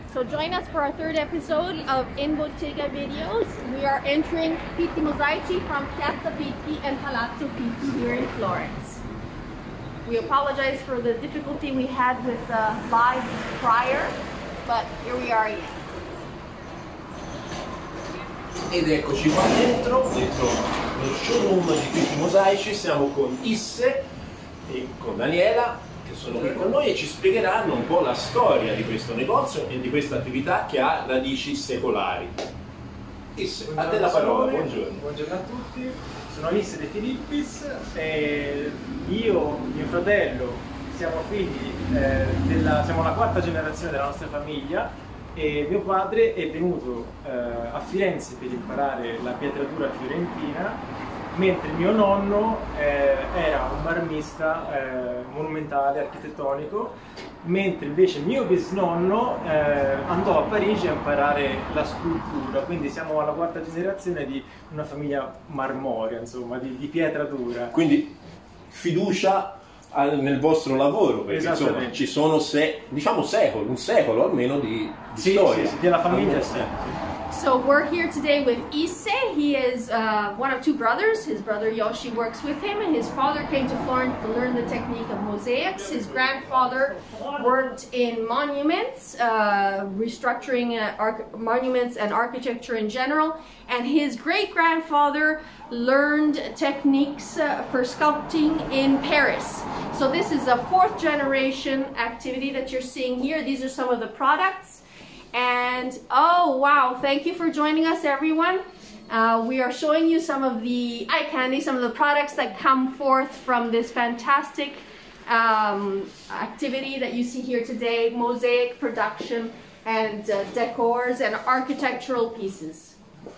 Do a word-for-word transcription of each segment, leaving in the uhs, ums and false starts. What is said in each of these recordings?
So join us for our third episode of In Bottega videos. We are entering Pitti Mosaici from Piazza Pitti and Palazzo Pitti here in Florence. We apologize for the difficulty we had with the live prior, but here we are again. Ed eccoci qua dentro, dentro lo showroom di Pitti Mosaici. Siamo con Isse e con Daniela, che sono qui con noi e ci spiegheranno un po' la storia di questo negozio e di questa attività che ha radici secolari. Isse, a te la parola, buongiorno. Buongiorno a tutti, sono Isse De Filippis e io, mio fratello, siamo figli, eh, della, siamo la quarta generazione della nostra famiglia e mio padre è venuto eh, a Firenze per imparare la pietratura fiorentina, mentre mio nonno eh, era un marmista eh, monumentale, architettonico, mentre invece mio bisnonno eh, andò a Parigi a imparare la scultura, quindi siamo alla quarta generazione di una famiglia marmorea, insomma, di, di pietra dura. Quindi fiducia al, nel vostro lavoro, perché insomma ci sono se, diciamo secoli, un secolo almeno di, di sì, storia. Sì, sì, della famiglia sì. So we're here today with Isse. He is uh, one of two brothers. His brother Yoshi works with him, and his father came to Florence to learn the technique of mosaics. His grandfather worked in monuments, uh, restructuring uh, monuments and architecture in general, and his great-grandfather learned techniques uh, for sculpting in Paris. So this is a fourth generation activity that you're seeing here. These are some of the products. And oh wow, thank you for joining us, everyone. Uh, we are showing you some of the eye candy, some of the products that come forth from this fantastic um, activity that you see here today: mosaic production and uh, decors and architectural pieces.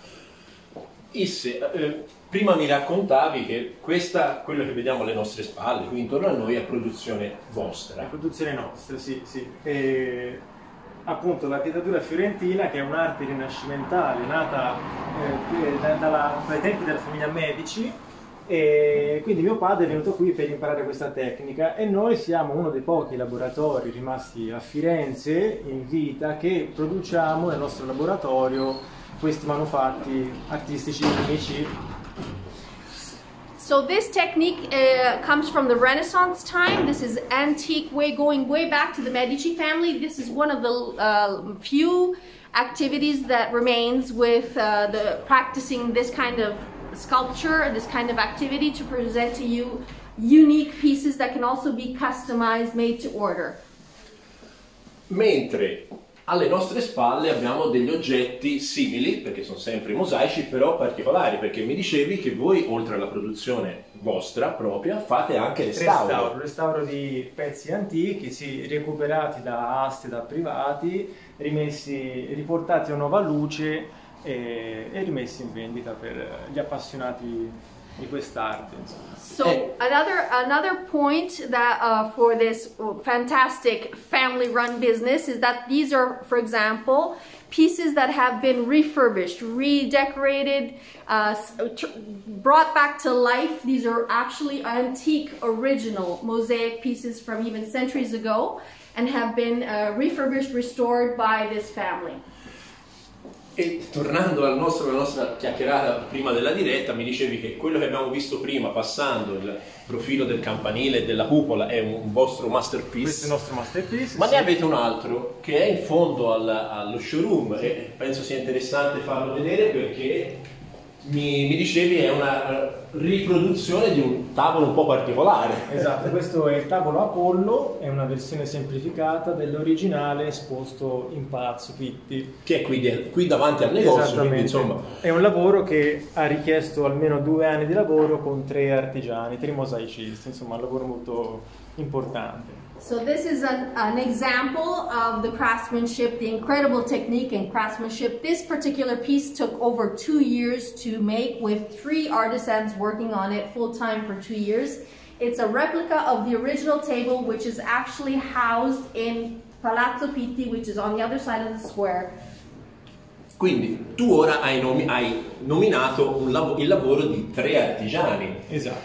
Isse, eh, prima mi raccontavi che questa, quello che vediamo alle nostre spalle, qui intorno a noi, è produzione vostra. È produzione nostra, sì, sì. E appunto la pietratura fiorentina, che è un'arte rinascimentale nata eh, da, dalla, dai tempi della famiglia Medici, e quindi mio padre è venuto qui per imparare questa tecnica e noi siamo uno dei pochi laboratori rimasti a Firenze in vita che produciamo nel nostro laboratorio questi manufatti artistici unici. So this technique uh, comes from the Renaissance time. This is antique, way going way back to the Medici family. This is one of the uh, few activities that remains with uh, the practicing this kind of sculpture, this kind of activity to present to you unique pieces that can also be customized, made to order. Mentre alle nostre spalle abbiamo degli oggetti simili, perché sono sempre mosaici, però particolari, perché mi dicevi che voi, oltre alla produzione vostra propria, fate anche restauro. Restauro, restauro di pezzi antichi, sì, recuperati da aste, da privati, rimessi, riportati a nuova luce e, e rimessi in vendita per gli appassionati di quest'arte. So another another point that uh, for this fantastic family-run business is that these are, for example, pieces that have been refurbished, redecorated, uh, brought back to life. These are actually antique, original mosaic pieces from even centuries ago, and have been uh, refurbished, restored by this family. E tornando al nostro, alla nostra chiacchierata prima della diretta, mi dicevi che quello che abbiamo visto prima, passando il profilo del campanile e della cupola, è un vostro masterpiece. Questo è il nostro masterpiece. Ma sì. Ne avete un altro che è in fondo al, allo showroom e penso sia interessante farlo vedere perché mi, mi dicevi è una riproduzione di un tavolo un po' particolare. Esatto, questo è il tavolo Apollo, è una versione semplificata dell'originale esposto in Palazzo Pitti. Che è qui, qui davanti al negozio, quindi insomma... È un lavoro che ha richiesto almeno due anni di lavoro con tre artigiani, tre mosaicisti, insomma un lavoro molto importante. So this is an, an example of the craftsmanship, the incredible technique and craftsmanship. This particular piece took over two years to make with three artisans working on it full-time for two years. It's a replica of the original table, which is actually housed in Palazzo Pitti, which is on the other side of the square. Quindi tu ora hai, nomi hai nominato un lav il lavoro di tre artigiani. Esatto.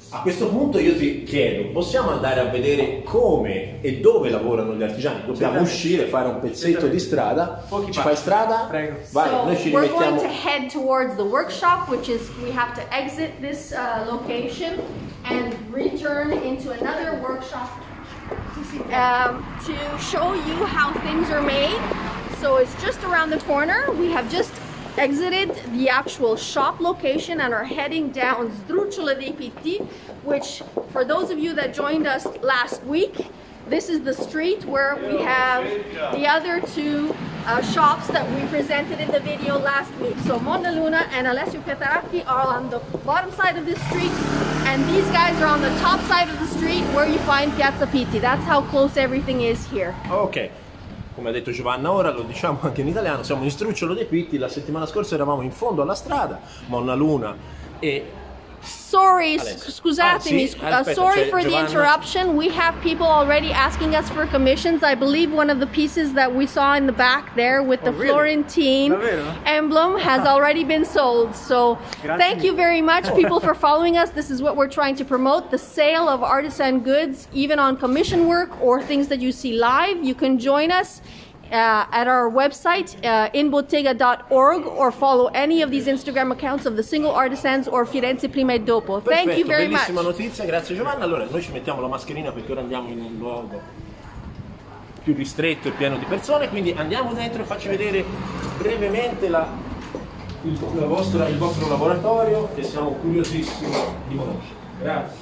A questo punto io ti chiedo, possiamo andare a vedere come e dove lavorano gli artigiani? Dobbiamo uscire, fare un pezzetto di strada. Ci fai strada? Prego. Vai, so noi ci we're rimettiamo. going to head towards the workshop, which is we have to exit this uh, location and return into another workshop um, to show you how things are made. So it's just around the corner. We have just exited the actual shop location and are heading down Sdrucciolo dei Pitti, which for those of you that joined us last week, this is the street where we have the other two uh, shops that we presented in the video last week. So Monna Luna and Alessio Pietaracchi are on the bottom side of this street, and these guys are on the top side of the street where you find Piazza Pitti. That's how close everything is here. Ok. Come ha detto Giovanna ora, lo diciamo anche in italiano, siamo in Sdrucciolo dei Pitti. La settimana scorsa eravamo in fondo alla strada, Monna Luna e... Sorry, Alessio. scusatemi, Ah, sì? uh, Aspetta, sorry c'è for the Giovanna. interruption. We have people already asking us for commissions. I believe one of the pieces that we saw in the back there with the Oh, really? Florentine Davvero? emblem has already been sold. So Grazie thank you mille. very much, people, for following us. This is what we're trying to promote, the sale of artisan goods, even on commission work or things that you see live. You can join us Uh, at our website, uh, inbottega dot org, or follow any of these Instagram accounts of the Single Artisans or Firenze Prima e Dopo. Thank you Perfetto, very bellissima much. notizia, grazie Giovanna. Allora, noi ci mettiamo la mascherina perché ora andiamo in un luogo più ristretto e pieno di persone, quindi andiamo dentro e facci vedere brevemente la, il, la vostra, il vostro laboratorio, che siamo curiosissimi di conoscere. Grazie.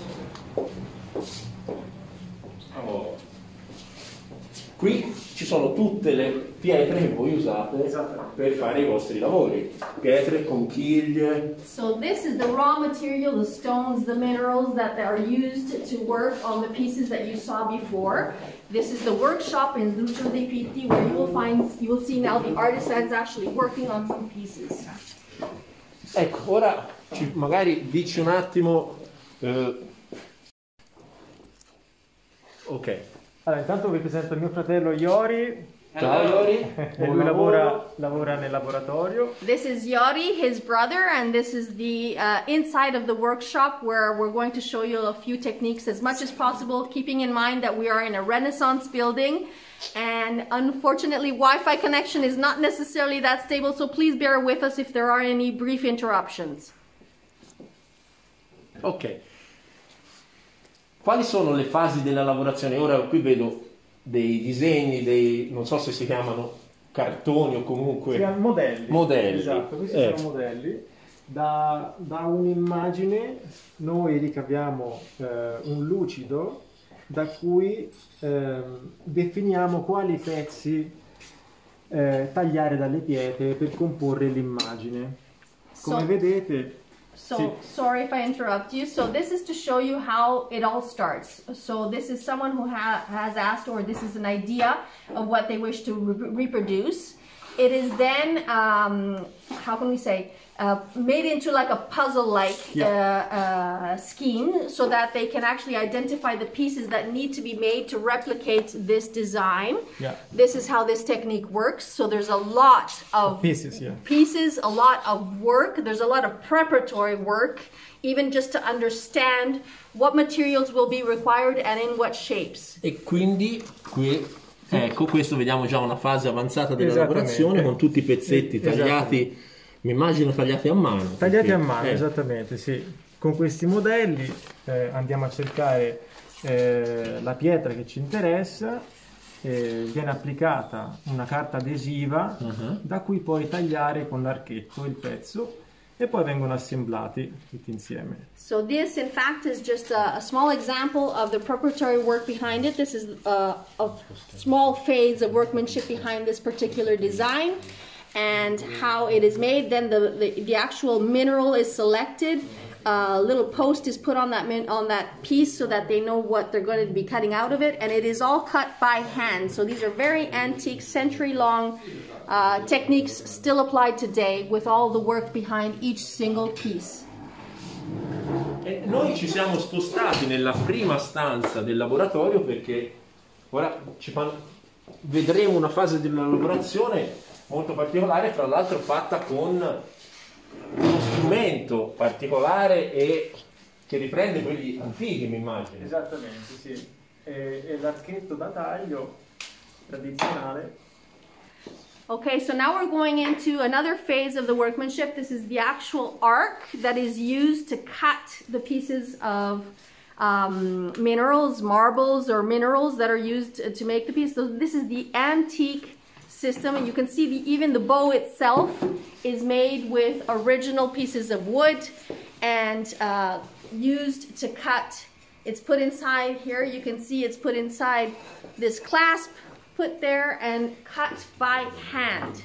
Oh. Qui ci sono tutte le pietre che voi usate per fare i vostri lavori, pietre, conchiglie. So this is the raw material, the stones, the minerals that are used to work on the pieces that you saw before. This is the workshop in Sdrucciolo dei Pitti, where you will find, you will see now the artisans actually working on some pieces. Ecco, ora ci, magari dici un attimo. Eh, ok. Allora, intanto vi presento mio fratello Iori. Ciao Iori. E Buon lui lavora, lavoro. lavora nel laboratorio. This is Yori, his brother, and this is the uh, inside of the workshop where we're going to show you a few techniques as much as possible, keeping in mind that we are in a Renaissance building, and unfortunately Wi-Fi connection is not necessarily that stable, so please bear with us if there are any brief interruptions. Ok. Quali sono le fasi della lavorazione? Ora qui vedo dei disegni, dei, non so se si chiamano cartoni o comunque... Si chiamano modelli. Modelli. Esatto, questi Eh. sono modelli. Da, da un'immagine noi ricaviamo eh, un lucido da cui ehm, definiamo quali pezzi eh, tagliare dalle pietre per comporre l'immagine. Come So- vedete... So, Sì. sorry if I interrupt you. So this is to show you how it all starts. So this is someone who ha has asked, or this is an idea of what they wish to re reproduce. It is then, um, how can we say, uh, made into like a puzzle-like Yeah. uh, uh, scheme, so that they can actually identify the pieces that need to be made to replicate this design. Yeah. This is how this technique works. So there's a lot of Pieces, yeah. pieces, a lot of work. There's a lot of preparatory work, even just to understand what materials will be required and in what shapes. E quindi qui, ecco, questo vediamo già una fase avanzata della Esattamente. lavorazione con tutti i pezzetti Esattamente. tagliati, mi immagino tagliati a mano. Tagliati perché- a mano, eh, esattamente, sì. Con questi modelli eh, andiamo a cercare eh, la pietra che ci interessa, eh, viene applicata una carta adesiva Uh-huh. da cui poi tagliare con l'archetto il pezzo e poi vengono assemblati tutti insieme. So this, in fact, is just a, a small example of the preparatory work behind it. This is uh, a small phase of workmanship behind this particular design and how it is made. Then the, the, the actual mineral is selected. A little post is put on that min on that piece so that they know what they're going to be cutting out of it, and it is all cut by hand. So these are very antique, century-long uh, techniques still applied today with all the work behind each single piece. E noi ci siamo spostati nella prima stanza del laboratorio perché ora ci fanno, vedremo una fase della lavorazione molto particolare, fra l'altro fatta con uno strumento particolare e che riprende quelli antichi, mi immagino. Esattamente, sì. E, e l'archetto da taglio tradizionale. Okay, so now we're going into another phase of the workmanship. This is the actual arc that is used to cut the pieces of um, minerals, marbles, or minerals that are used to make the piece. So this is the antique system, and you can see the, even the bow itself is made with original pieces of wood and uh, used to cut. It's put inside here. You can see it's put inside this clasp, put there and cut by hand.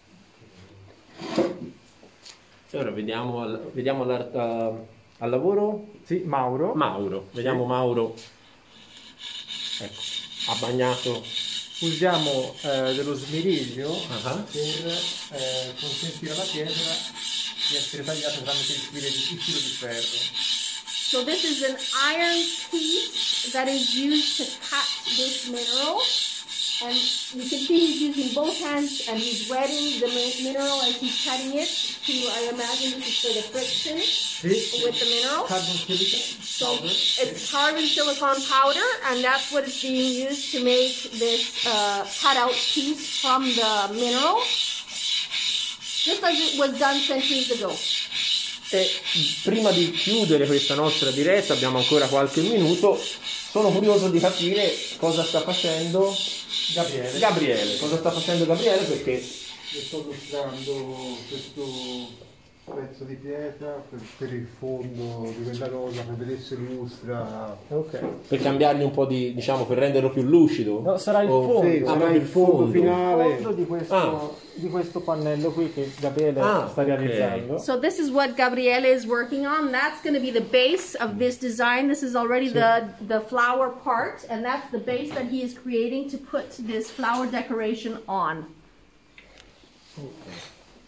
Ora vediamo al, vediamo uh, al lavoro. Sì, Mauro. Mauro, vediamo sì. Mauro. Ecco, ha bagnato. Usiamo eh, dello smeriglio uh-huh. per eh, consentire alla pietra di essere tagliata tramite il filo di, il filo di ferro. So this is an iron piece that is used to cut this mineral. And you can see he's using both hands and he's wetting the mineral as he's cutting it to, I imagine this is for the friction sì. with the mineral. Carbon silicon so powder. It's carbon silicon powder, and that's what is being used to make this uh, cutout piece from the mineral, just as it was done centuries ago. E prima di chiudere questa nostra diretta, abbiamo ancora qualche minuto, sono curioso di capire cosa sta facendo Gabriele. Gabriele, cosa sta facendo Gabriele perché io sto lustrando questo pezzo di pietra per, per il fondo di quella cosa, per vedersi lustra. Ok. Per cambiargli un po' di, diciamo, per renderlo più lucido. No, sarà il o, fondo. Sì, ah, sarà il fondo, fondo finale. Il fondo di questo, ah. di questo pannello qui che Gabriele ah, sta okay. realizzando. So this is what Gabriele is working on. That's going to be the base of this design. This is already sì. the, the flower part, and that's the base that he is creating to put this flower decoration on. Okay.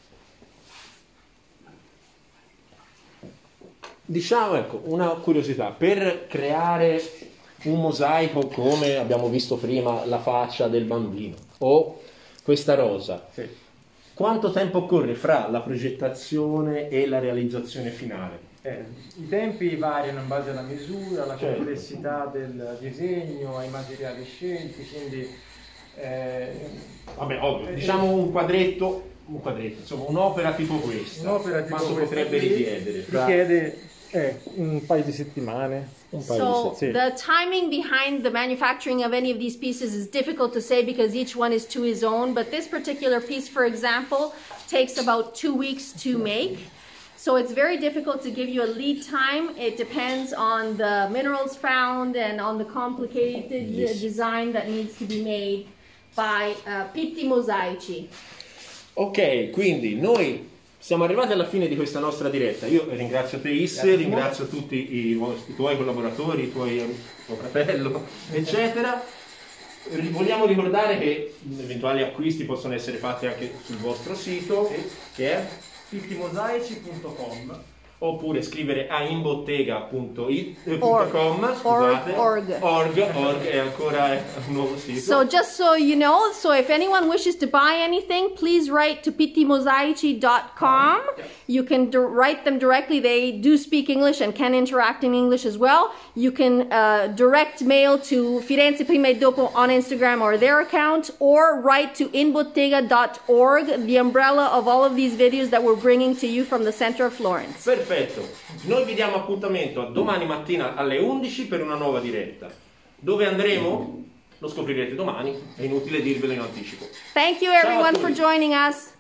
Diciamo, ecco, una curiosità, per creare un mosaico come abbiamo visto prima, la faccia del bambino o questa rosa, sì. quanto tempo occorre fra la progettazione e la realizzazione finale? Eh, I tempi variano in base alla misura, alla certo. complessità del disegno, ai materiali scelti, quindi eh, vabbè, ovvio, diciamo un quadretto, un quadretto, insomma un'opera tipo questa, un'opera tipo quanto questa potrebbe richiedere? Richiede eh, un paio di settimane. Un paio So di settimane. the timing behind the manufacturing of any of these pieces is difficult to say because each one is to his own, but this particular piece, for example, takes about two weeks to make. So it's very difficult to give you a lead time. It depends on the minerals found and on the complicated Yes. design that needs to be made by uh, Pitti Mosaici. Ok, quindi noi siamo arrivati alla fine di questa nostra diretta. Io ringrazio te Isse, ringrazio tutti i, i tuoi collaboratori, i tuoi, tuo fratello, eccetera. Vogliamo ricordare che eventuali acquisti possono essere fatti anche sul vostro sito, che è pitti mosaici punto com, oppure scrivere a inbottega punto Org. com, scusate, Org. org, org è ancora un nuovo sito. So just so you know, so if anyone wishes to buy anything, please write to pitti mosaici dot com. You can di- write them directly. They do speak English and can interact in English as well. You can uh, direct mail to Firenze Prima e Dopo on Instagram or their account, or write to inbottega dot org, the umbrella of all of these videos that we're bringing to you from the center of Florence. Perfetto, noi vi diamo appuntamento a domani mattina alle undici per una nuova diretta. Dove andremo? Lo scoprirete domani, è inutile dirvelo in anticipo. Thank you Ciao a everyone tutti. for joining us.